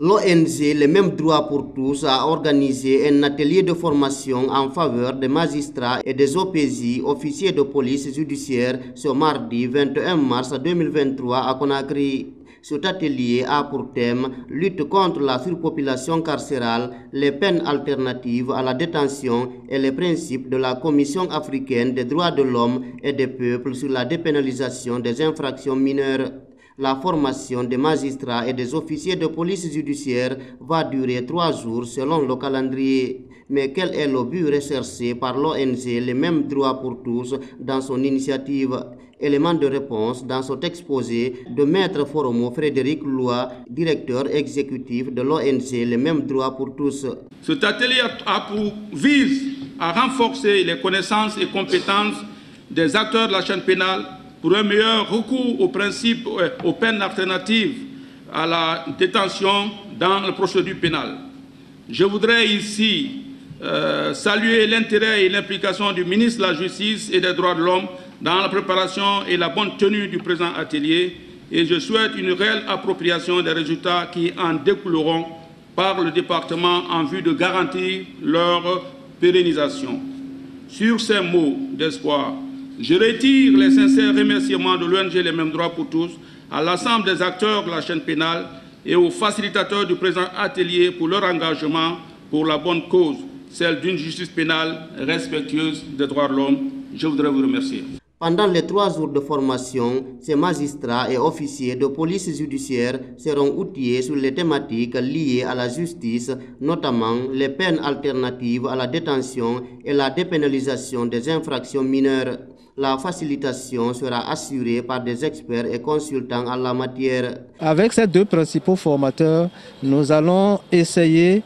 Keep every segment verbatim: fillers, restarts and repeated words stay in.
L'O N G Les Mêmes Droits pour Tous a organisé un atelier de formation en faveur des magistrats et des O P J, officiers de police judiciaire, ce mardi vingt et un mars deux mille vingt-trois à Conakry. Cet atelier a pour thème « Lutte contre la surpopulation carcérale, les peines alternatives à la détention et les principes de la Commission africaine des droits de l'homme et des peuples sur la dépénalisation des infractions mineures ». La formation des magistrats et des officiers de police judiciaire va durer trois jours selon le calendrier. Mais quel est le but recherché par l'O N G Les Mêmes Droits pour Tous dans son initiative? Élément de réponse dans cet exposé de Maître Foromo Frédéric Loua, directeur exécutif de l'O N G Les Mêmes Droits pour Tous. Cet atelier a pour vise à renforcer les connaissances et compétences des acteurs de la chaîne pénale pour un meilleur recours aux principes, aux peines alternatives à la détention dans la procédure pénale. Je voudrais ici euh, saluer l'intérêt et l'implication du ministre de la Justice et des Droits de l'Homme dans la préparation et la bonne tenue du présent atelier, et je souhaite une réelle appropriation des résultats qui en découleront par le département en vue de garantir leur pérennisation. Sur ces mots d'espoir, je retire les sincères remerciements de l'O N G Les Mêmes Droits pour Tous à l'ensemble des acteurs de la chaîne pénale et aux facilitateurs du présent atelier pour leur engagement pour la bonne cause, celle d'une justice pénale respectueuse des droits de l'homme. Je voudrais vous remercier. Pendant les trois jours de formation, ces magistrats et officiers de police judiciaire seront outillés sur les thématiques liées à la justice, notamment les peines alternatives à la détention et la dépénalisation des infractions mineures. La facilitation sera assurée par des experts et consultants en la matière. Avec ces deux principaux formateurs, nous allons essayer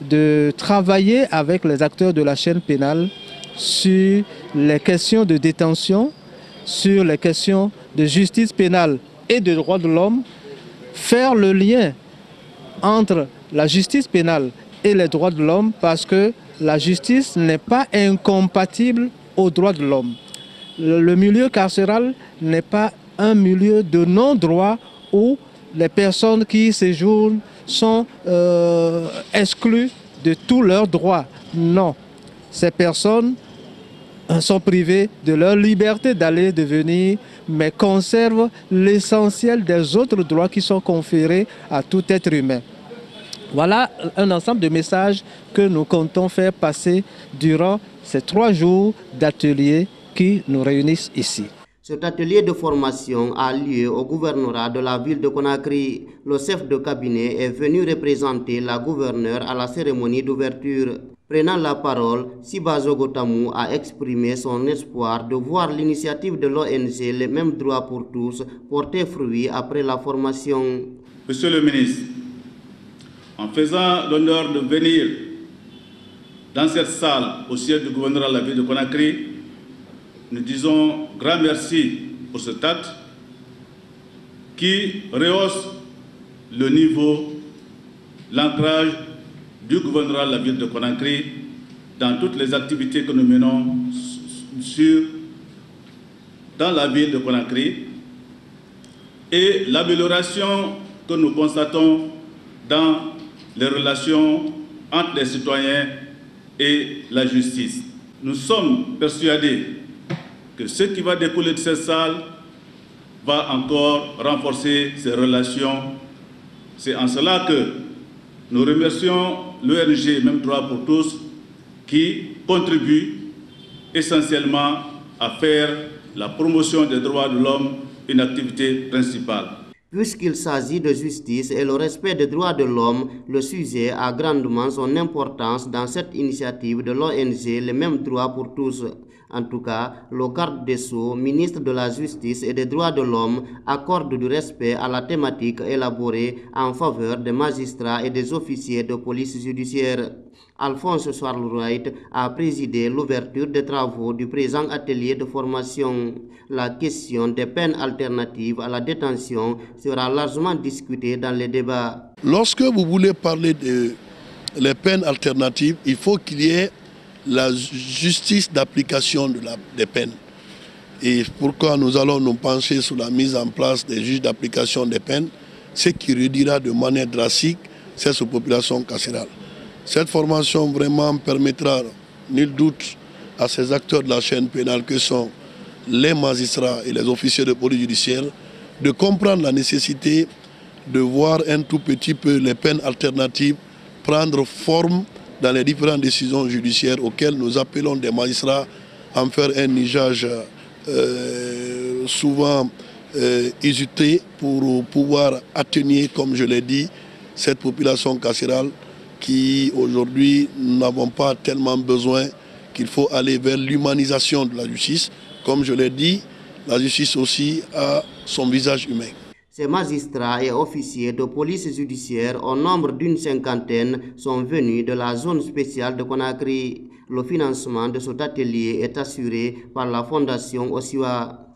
de travailler avec les acteurs de la chaîne pénale sur les questions de détention, sur les questions de justice pénale et de droits de l'homme, faire le lien entre la justice pénale et les droits de l'homme parce que la justice n'est pas incompatible aux droits de l'homme. Le milieu carcéral n'est pas un milieu de non-droit où les personnes qui y séjournent sont euh, exclues de tous leurs droits. Non, ces personnes sont privées de leur liberté d'aller et de venir, mais conservent l'essentiel des autres droits qui sont conférés à tout être humain. Voilà un ensemble de messages que nous comptons faire passer durant ces trois jours d'atelier qui nous réunissent ici. Cet atelier de formation a lieu au gouvernorat de la ville de Conakry. Le chef de cabinet est venu représenter la gouverneure à la cérémonie d'ouverture. Prenant la parole, Sibazo Gotamou a exprimé son espoir de voir l'initiative de l'O N G Les Mêmes Droits pour Tous porter fruit après la formation. Monsieur le ministre, en faisant l'honneur de venir dans cette salle au siège du gouvernorat de la ville de Conakry, nous disons grand merci pour cet acte qui rehausse le niveau, l'ancrage du gouvernorat de la ville de Conakry dans toutes les activités que nous menons sur, dans la ville de Conakry et l'amélioration que nous constatons dans les relations entre les citoyens et la justice. Nous sommes persuadés que ce qui va découler de cette salle va encore renforcer ces relations. C'est en cela que nous remercions l'O N G Mêmes Droits pour Tous qui contribue essentiellement à faire la promotion des droits de l'homme une activité principale. Puisqu'il s'agit de justice et le respect des droits de l'homme, le sujet a grandement son importance dans cette initiative de l'O N G Les Mêmes Droits pour Tous. En tout cas, le garde des Sceaux, ministre de la Justice et des Droits de l'Homme, accorde du respect à la thématique élaborée en faveur des magistrats et des officiers de police judiciaire. Alphonse Charles-Wright a présidé l'ouverture des travaux du présent atelier de formation. La question des peines alternatives à la détention sera largement discutée dans les débats. Lorsque vous voulez parler de les peines alternatives, il faut qu'il y ait la justice d'application de la, des peines. Et pourquoi nous allons nous pencher sur la mise en place des juges d'application des peines, ce qui réduira de manière drastique cette population carcérale. Cette formation vraiment permettra, nul doute, à ces acteurs de la chaîne pénale que sont les magistrats et les officiers de police judiciaire de comprendre la nécessité de voir un tout petit peu les peines alternatives prendre forme dans les différentes décisions judiciaires auxquelles nous appelons des magistrats à en faire un usage euh, souvent euh, usité pour pouvoir atténuer, comme je l'ai dit, cette population carcérale qui aujourd'hui n'avons pas tellement besoin, qu'il faut aller vers l'humanisation de la justice. Comme je l'ai dit, la justice aussi a son visage humain. Ces magistrats et officiers de police judiciaire, au nombre d'une cinquantaine, sont venus de la zone spéciale de Conakry. Le financement de cet atelier est assuré par la Fondation Osiwa.